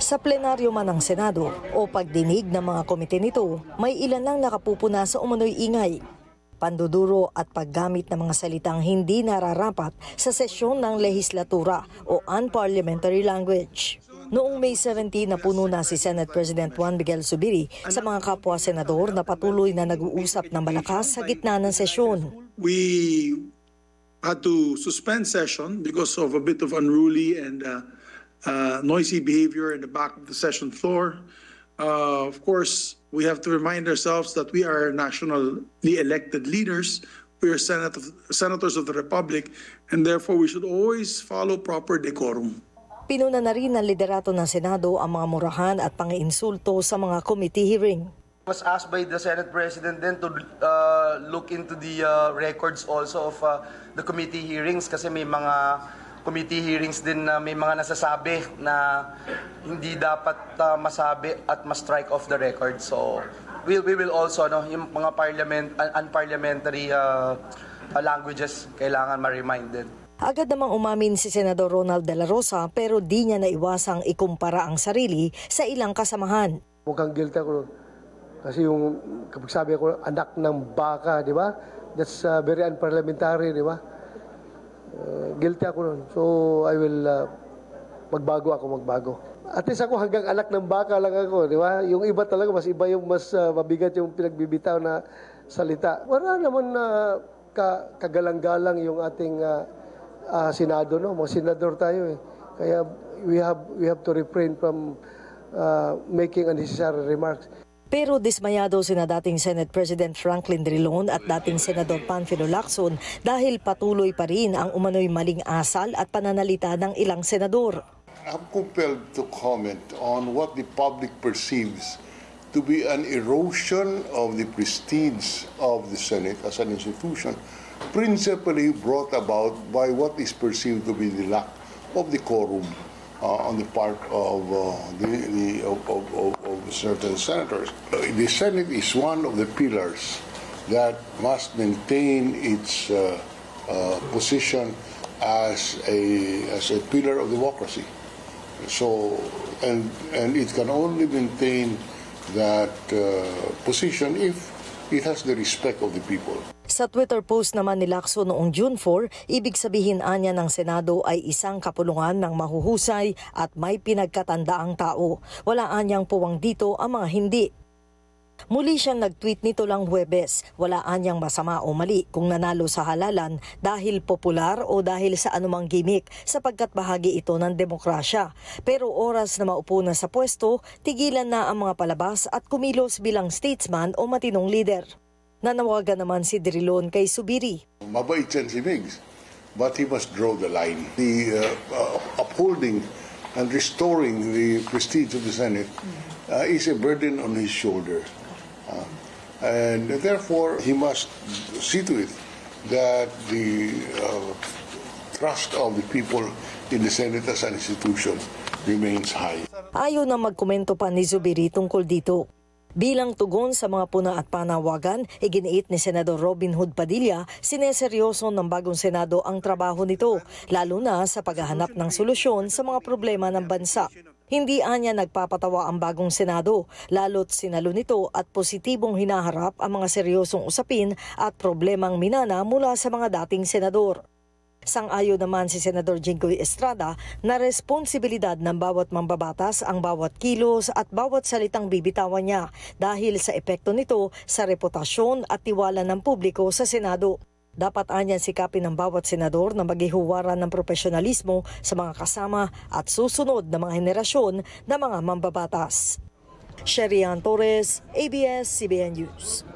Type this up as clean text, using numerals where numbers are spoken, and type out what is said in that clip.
Sa plenaryo man ng Senado o pagdinig ng mga komite nito, may ilan lang nakapupuna sa umano'y ingay. Panduduro at paggamit ng mga salitang hindi nararapat sa sesyon ng lehislatura o unparliamentary language. Noong May 17, napuno na si Senate President Juan Miguel Zubiri sa mga kapwa senador na patuloy na nag-uusap ng malakas sa gitna ng sesyon. We had to suspend session because of a bit of unruly and noisy behavior in the back of the session floor. Of course, we have to remind ourselves that we are nationally elected leaders. We are senators of the Republic, and therefore we should always follow proper decorum. Pinuna na rin ng liderato ng Senado ang mga murahan at pang-iinsulto sa mga committee hearing. I was asked by the Senate President then to look into the records also of the committee hearings kasi may mga committee hearings din na may mga nasasabi na hindi dapat masabi at ma-strike off the record. So we will also, yung mga unparliamentary languages kailangan ma-reminded. Agad namang umamin si Senador Ronald De La Rosa pero di niya naiwasang ikumpara ang sarili sa ilang kasamahan. Mukhang guilty ako kasi yung kapag sabi ko anak ng baka, di ba? That's very unparliamentary, di ba? Guilty ako nun. So, I will magbago. At least ako hanggang anak ng baka lang ako, di ba? Yung iba talaga, mas iba yung mas mabigat yung pinagbibitaw na salita. Wala naman kagalang-galang yung ating Senado, no? Mga senador tayo eh. Kaya we have to refrain from making unnecessary remarks. Pero dismayado sina dating Senate President Franklin Drilon at dating Senador Panfilo Lacson dahil patuloy pa rin ang umano'y maling asal at pananalita ng ilang senador. I'm compelled to comment on what the public perceives to be an erosion of the prestige of the Senate as an institution, principally brought about by what is perceived to be the lack of decorum on the part of certain senators. The Senate is one of the pillars that must maintain its position as a pillar of democracy. So, and it can only maintain that position if it has the respect of the people. Sa Twitter post naman ni Lacson noong June 4, ibig sabihin anya ng Senado ay isang kapulungan ng mahuhusay at may pinagkatandaang tao. Wala anyang puwang dito ang mga hindi. Muli siyang nag-tweet nito lang Huwebes, wala anyang masama o mali kung nanalo sa halalan dahil popular o dahil sa anumang gimmick sapagkat bahagi ito ng demokrasya. Pero oras na maupo na sa pwesto, tigilan na ang mga palabas at kumilos bilang statesman o matinong leader. Nanawagan naman si Drilon kay Zubiri. Mabait yan si Migs, but he must draw the line. The upholding and restoring the prestige of the Senate is a burden on his shoulder. And therefore, he must see to it that the trust of the people in the Senate as an institution remains high. Ayaw na magkomento pa ni Zubiri tungkol dito. Bilang tugon sa mga puna at panawagan, iginiit ni Senador Robin Hood Padilla, sineseryoso ng bagong Senado ang trabaho nito, lalo na sa paghahanap ng solusyon sa mga problema ng bansa. Hindi anya nagpapatawa ang bagong Senado, lalo't sinalo nito at positibong hinaharap ang mga seryosong usapin at problemang minana mula sa mga dating senador. Sang-ayon naman si Senador Jinggoy Estrada na responsibilidad ng bawat mambabatas ang bawat kilos at bawat salitang bibitawan niya dahil sa epekto nito sa reputasyon at tiwala ng publiko sa Senado. Dapat anyan sikapin ng bawat senador na maghihuwaran ng profesionalismo sa mga kasama at susunod na mga henerasyon na mga mambabatas. Sherian Torres, ABS-CBN News.